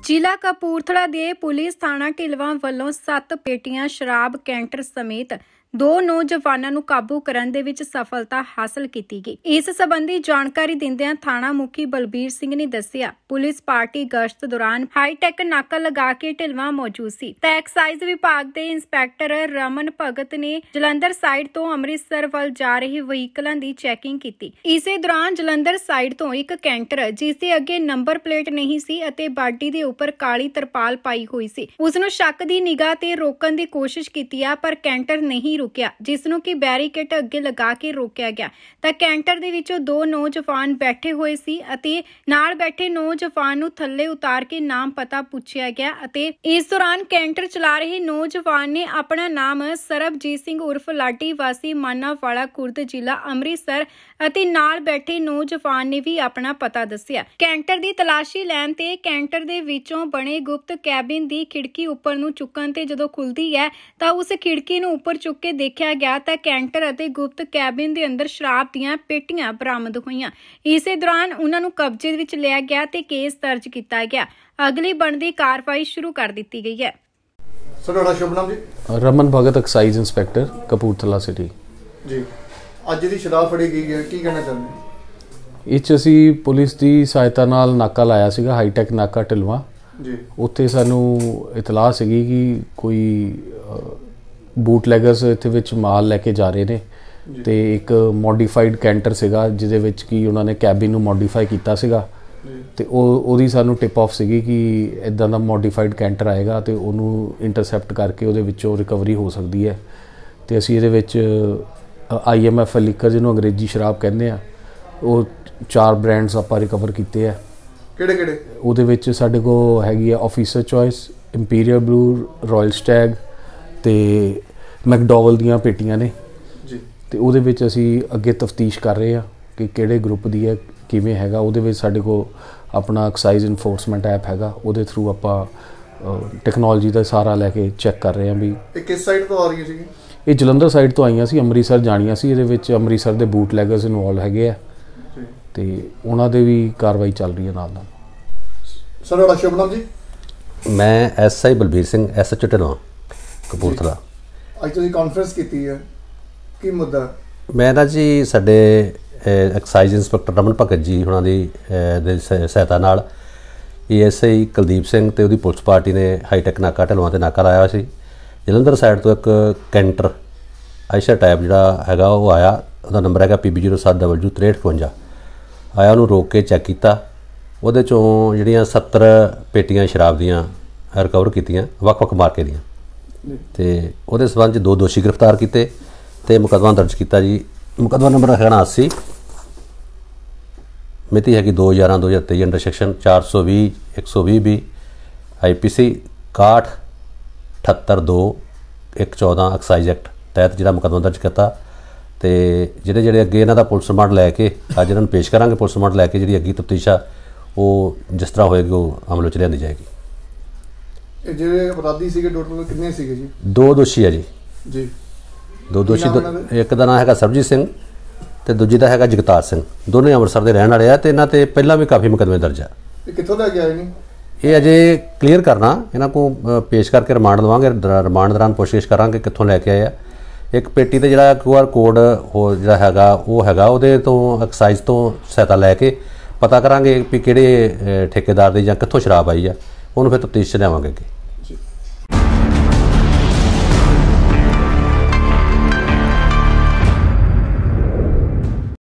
ਜ਼ਿਲ੍ਹਾ ਕਪੂਰਥਲਾ ਦੇ ਪੁਲਿਸ ਥਾਣਾ ਢਿਲਵਾਂ ਵੱਲੋਂ 7 ਪੇਟੀਆਂ ਸ਼ਰਾਬ ਕੈਂਟਰ ਸਮੇਤ 2 ਨੌਜਵਾਨਾਂ ਨੂੰ ਕਾਬੂ ਕਰਨ ਦੇ ਵਿੱਚ ਸਫਲਤਾ ਹਾਸਲ ਕੀਤੀ ਗਈ। ਇਸ ਸੰਬੰਧੀ ਜਾਣਕਾਰੀ ਦਿੰਦਿਆਂ ਥਾਣਾ ਮੁਖੀ ਬਲਬੀਰ ਸਿੰਘ ਨੇ ਦੱਸਿਆ, ਪੁਲਿਸ ਪਾਰਟੀ ਗਸ਼ਤ ਦੌਰਾਨ ਹਾਈਟੈਕ ਨਾਕਾ ਲਗਾ ਕੇ ਢਿਲਵਾਂ ਮੌਜੂਦ ਸੀ ਤਾਂ ਐਕਸਾਈਜ਼ ਵਿਭਾਗ ਦੇ ਇੰਸਪੈਕਟਰ ਰਮਨ ਭਗਤ ਨੇ ਜਲੰਧਰ ਸਾਈਡ ਤੋਂ ਅੰਮ੍ਰਿਤਸਰ ਵੱਲ ਜਾ ਰਹੇ ਵਹੀਕਲਾਂ ਦੀ ਚੈਕਿੰਗ ਕੀਤੀ। ਇਸੇ ਦੌਰਾਨ ਜਲੰਧਰ ਸਾਈਡ ਤੋਂ ਇੱਕ ਕੈਂਟਰ ਜਿਸ ਦੇ ਅੱਗੇ ਨੰਬਰ ਪਲੇਟ ਨਹੀਂ ਸੀ ਅਤੇ ਬਾਡੀ ਦੇ ਉੱਪਰ ਕਾਲੀ ਤਰਪਾਲ ਪਾਈ ਹੋਈ ਸੀ, ਉਸ ਨੂੰ ਸ਼ੱਕ ਦੀ ਨਿਗਾਹ ਤੇ ਰੋਕਣ ਦੀ ਕੋਸ਼ਿਸ਼ ਕੀਤੀ ਆ ਪਰ ਕੈਂਟਰ ਨਹੀਂ ਰੁਕਿਆ, ਜਿਸ ਨੂੰ ਕਿ ਬੈਰੀਕੇਡ ਅੱਗੇ ਲਗਾ ਕੇ ਰੋਕਿਆ ਗਿਆ ਤਾਂ ਕੈਂਟਰ ਦੇ ਵਿੱਚੋਂ 2 ਨੌਜਵਾਨ ਬੈਠੇ ਹੋਏ ਸੀ ਅਤੇ ਨਾਲ ਬੈਠੇ ਨੌਜਵਾਨ ਨੂੰ ਥੱਲੇ ਉਤਾਰ ਕੇ ਨਾਮ ਪਤਾ ਪੁੱਛਿਆ ਗਿਆ ਅਤੇ ਇਸ ਦੌਰਾਨ ਕੈਂਟਰ ਚਲਾ ਰਹੇ ਨੌਜਵਾਨ ਨੇ ਆਪਣਾ ਨਾਮ ਸਰਬਜੀਤ ਸਿੰਘ ਉਰਫ ਲਾਡੀ ਵਾਸੀ ਮਾਨਾਵਾਲਾ ਖੁਰਦ ਜ਼ਿਲ੍ਹਾ ਅੰਮ੍ਰਿਤਸਰ ਅਤੇ ਨਾਲ ਬੈਠੇ ਨੌਜਵਾਨ ਨੇ ਵੀ ਆਪਣਾ ਪਤਾ ਦੱਸਿਆ। ਕੈਂਟਰ ਦੀ ਤਲਾਸ਼ੀ ਲੈਣ ਤੇ ਕੈਂਟਰ ਦੇ ਵਿੱਚੋਂ ਬਣੇ ਗੁਪਤ ਕੈਬਿਨ ਦੀ ਖਿੜਕੀ ਉੱਪਰ ਨੂੰ ਚੁੱਕਣ ਤੇ ਜਦੋਂ ਖੁੱਲਦੀ ਹੈ ਤਾਂ ਉਸ ਖਿੜਕੀ ਨੂੰ ਉੱਪਰ ਚੁੱਕ ਕੇ ਦੇਖਿਆ ਗਿਆ ਤਾਂ ਕੈਂਟਰ ਅਤੇ ਗੁਪਤ ਕੈਬਿਨ ਦੇ ਅੰਦਰ ਸ਼ਰਾਬ ਦੀਆਂ ਪੇਟੀਆਂ ਬਰਾਮਦ ਹੋਈਆਂ। ਇਸੇ ਦੌਰਾਨ ਉਹਨਾਂ ਨੂੰ ਕਬਜ਼ੇ ਵਿੱਚ ਲਿਆ ਗਿਆ ਤੇ ਕੇਸ ਦਰਜ ਕੀਤਾ ਗਿਆ। ਅਗਲੀ ਬਣਦੀ ਕਾਰਵਾਈ ਸ਼ੁਰੂ ਕਰ ਦਿੱਤੀ ਗਈ ਹੈ। ਸਰ ਤੁਹਾਡਾ ਸ਼ੁਭ ਨਾਮ ਜੀ? Raman Bhagat, excise inspector, Kapurthala city ji. ਅੱਜ ਦੀ ਸ਼ਰਾਬ ਫੜੀ ਗਈ ਹੈ, ਕੀ ਕਹਿਣਾ ਚਾਹੁੰਦੇ ਹੋ? ਇਹ 'ਚ ਅਸੀਂ ਪੁਲਿਸ ਦੀ ਸਹਾਇਤਾ ਨਾਲ ਨਾਕਾ ਲਾਇਆ ਸੀਗਾ, ਹਾਈਟੈਕ ਨਾਕਾ ਢਿਲਵਾਂ ਜੀ। ਉੱਥੇ ਸਾਨੂੰ ਇਤਲਾਹ ਸੀਗੀ ਕਿ ਕੋਈ ਬੂਟਲੈਗਰਸ ਇੱਥੇ ਵਿੱਚ ਮਾਲ ਲੈ ਕੇ ਜਾ ਰਹੇ ਨੇ ਤੇ ਇੱਕ ਮੋਡੀਫਾਈਡ ਕੈਂਟਰ ਸੀਗਾ ਜਿਹਦੇ ਵਿੱਚ ਕਿ ਉਹਨਾਂ ਨੇ ਕੈਬਿਨ ਨੂੰ ਮੋਡੀਫਾਈ ਕੀਤਾ ਸੀਗਾ ਤੇ ਉਹਦੀ ਸਾਨੂੰ ਟਿਪ ਆਫ ਸੀਗੀ ਕਿ ਇਦਾਂ ਦਾ ਮੋਡੀਫਾਈਡ ਕੈਂਟਰ ਆਏਗਾ ਤੇ ਉਹਨੂੰ ਇੰਟਰਸੈਪਟ ਕਰਕੇ ਉਹਦੇ ਵਿੱਚੋਂ ਰਿਕਵਰੀ ਹੋ ਸਕਦੀ ਹੈ ਤੇ ਅਸੀਂ ਇਹਦੇ ਵਿੱਚ IMF ਲਿਕਰ ਜਿਹਨੂੰ ਅੰਗਰੇਜ਼ੀ ਸ਼ਰਾਬ ਕਹਿੰਦੇ ਆ ਉਹ 4 ਬ੍ਰਾਂਡਸ ਆਪਾਂ ਰਿਕਵਰ ਕੀਤੇ ਆ। ਕਿਹੜੇ? ਉਹਦੇ ਵਿੱਚ ਸਾਡੇ ਕੋਲ ਹੈਗੀ ਆ officer choice, imperial blue, royal stag ਤੇ ਮੈਕਡੋਵਲ ਦੀਆਂ ਪੇਟੀਆਂ ਨੇ ਜੀ। ਤੇ ਉਹਦੇ ਵਿੱਚ ਅਸੀਂ ਅੱਗੇ ਤਫਤੀਸ਼ ਕਰ ਰਹੇ ਆ ਕਿ ਕਿਹੜੇ ਗਰੁੱਪ ਦੀ ਹੈ, ਕਿਵੇਂ ਹੈਗਾ। ਉਹਦੇ ਵਿੱਚ ਸਾਡੇ ਕੋਲ ਆਪਣਾ ਐਕਸਾਈਜ਼ ਇਨਫੋਰਸਮੈਂਟ ਐਪ ਹੈਗਾ, ਉਹਦੇ ਥਰੂ ਆਪਾਂ ਟੈਕਨੋਲੋਜੀ ਦਾ ਸਹਾਰਾ ਲੈ ਕੇ ਚੈੱਕ ਕਰ ਰਹੇ ਆ ਵੀ ਇਹ ਕਿਸ ਸਾਈਡ ਤੋਂ ਆ ਰਹੀਆਂ ਸੀ। ਇਹ ਜਲੰਧਰ ਸਾਈਡ ਤੋਂ ਆਈਆਂ ਸੀ, ਅੰਮ੍ਰਿਤਸਰ ਜਾਣੀਆਂ ਸੀ। ਇਹਦੇ ਵਿੱਚ ਅੰਮ੍ਰਿਤਸਰ ਦੇ ਬੂਟਲੈਗਰਸ ਇਨਵੋਲਵ ਹੈਗੇ ਆ ਤੇ ਉਹਨਾਂ ਦੇ ਵੀ ਕਾਰਵਾਈ ਚੱਲ ਰਹੀ ਹੈ ਨਾਲ। ਸਰ ਤੁਹਾਡਾ ਸ਼ੁਭ ਨਾਮ ਜੀ? ਮੈਂ SI ਬਲਬੀਰ ਸਿੰਘ, SHO ਢਿਲਵਾਂ, ਕਪੂਰਥਲਾ। ਅੱਜ ਤੁਸੀਂ ਕਾਨਫਰੰਸ ਕੀਤੀ ਹੈ, ਕੀ ਮੁੱਦਾ? ਮੈਂ ਨਾ ਜੀ ਸਾਡੇ ਐਕਸਾਈਜ਼ ਇੰਸਪੈਕਟਰ ਰਮਨ ਭਗਤ ਜੀ ਉਹਨਾਂ ਦੀ ਸਹਾਇਤਾ ਨਾਲ ASI ਕੁਲਦੀਪ ਸਿੰਘ ਤੇ ਉਹਦੀ ਪੁਲਿਸ ਪਾਰਟੀ ਨੇ ਹਾਈਟੈਕ ਨਾਕਾ ਢਿਲਵਾਂ ਤੇ ਨਾਕਾ ਲਾਇਆ ਸੀ। ਜਲੰਧਰ ਸਾਈਡ ਤੋਂ ਇੱਕ ਕੈਂਟਰ ਆਇਸ਼ਾ ਟਾਈਪ ਜਿਹੜਾ ਹੈਗਾ ਉਹ ਆਇਆ, ਉਹਦਾ ਨੰਬਰ ਹੈਗਾ PB07W6358 ਆਇਆ। ਉਹਨੂੰ ਰੋਕ ਕੇ ਚੈੱਕ ਕੀਤਾ, ਉਹਦੇ ਚੋਂ ਜਿਹੜੀਆਂ 70 ਪੇਟੀਆਂ ਸ਼ਰਾਬ ਦੀਆਂ ਰਿਕਵਰ ਕੀਤੀਆਂ ਵੱਖ-ਵੱਖ ਮਾਰਕੇ ਦੀਆਂ ਤੇ ਉਹਦੇ ਸਬੰਧ 'ਚ 2 ਦੋਸ਼ੀ ਗ੍ਰਿਫਤਾਰ ਕੀਤੇ ਤੇ ਮੁਕੱਦਮਾ ਦਰਜ ਕੀਤਾ ਜੀ। ਮੁਕੱਦਮਾ ਨੰਬਰ ਹੈਗਾ 80, ਮਿਤੀ ਹੈਗੀ 2/11/2023 under section 420 120B IPC 61/78/2/114 excise act ਤਹਿਤ ਜਿਹੜਾ ਮੁਕੱਦਮਾ ਦਰਜ ਕੀਤਾ ਤੇ ਜਿਹੜੇ ਅੱਗੇ ਇਹਨਾਂ ਦਾ ਪੁਲਿਸ ਰਿਮਾਂਡ ਲੈ ਕੇ ਅੱਜ ਇਹਨਾਂ ਨੂੰ ਪੇਸ਼ ਕਰਾਂਗੇ। ਪੁਲਿਸ ਰਿਮਾਂਡ ਲੈ ਕੇ ਜਿਹੜੀ ਅੱਗੇ ਤਫਤੀਸ਼ ਆ ਉਹ ਜਿਸ ਤਰ੍ਹਾਂ ਹੋਏਗੀ ਉਹ ਅਮਲ ਵਿੱਚ ਲਿਆਂਦੀ ਜਾਏਗੀ। ਇਹ ਜਿਹੜੇ ਅਪਰਾਧੀ ਸੀਗੇ ਟੋਟਲ ਕਿੰਨੇ ਸੀਗੇ ਜੀ? 2 ਦੋਸ਼ੀ ਆ ਜੀ। 2 ਦੋਸ਼ੀ, ਇੱਕ ਦਾ ਨਾਮ ਹੈਗਾ ਸਰਬਜੀਤ ਸਿੰਘ ਤੇ ਦੂਜੀ ਦਾ ਹੈਗਾ ਜਗਤਾਰ ਸਿੰਘ। ਦੋਨੇ ਅੰਮ੍ਰਿਤਸਰ ਦੇ ਰਹਿਣ ਵਾਲੇ ਆ ਤੇ ਇਹਨਾਂ ਤੇ ਪਹਿਲਾਂ ਵੀ ਕਾਫੀ ਮੁਕੱਦਮੇ ਦਰਜ ਆ। ਇਹ ਕਿੱਥੋਂ ਲੈ ਕੇ ਆਏ ਨੇ? ਇਹ ਅਜੇ ਕਲੀਅਰ ਕਰਨਾ, ਇਹਨਾਂ ਕੋਲ ਪੇਸ਼ ਕਰਕੇ ਰਿਮਾਂਡ ਲਵਾਂਗੇ। ਰਿਮਾਂਡ ਦੌਰਾਨ ਪੁੱਛਗਿੱਛ ਕਰਾਂਗੇ ਕਿੱਥੋਂ ਲੈ ਕੇ ਆਏ ਆ। ਇੱਕ ਪੇਟੀ ਤੇ ਜਿਹੜਾ QR ਕੋਡ ਉਹ ਜਿਹੜਾ ਹੈਗਾ ਉਹ ਹੈਗਾ, ਉਹਦੇ ਤੋਂ ਐਕਸਾਈਜ਼ ਤੋਂ ਸਹਾਇਤਾ ਲੈ ਕੇ ਪਤਾ ਕਰਾਂਗੇ ਵੀ ਕਿਹੜੇ ਠੇਕੇਦਾਰ ਦੀ ਜਾਂ ਕਿੱਥੋਂ ਸ਼ਰਾਬ ਆਈ ਆ, ਉਹਨੂੰ ਫਿਰ ਤਫਤੀਸ਼ 'ਚ ਲਿਆਵਾਂਗੇ ਅੱਗੇ।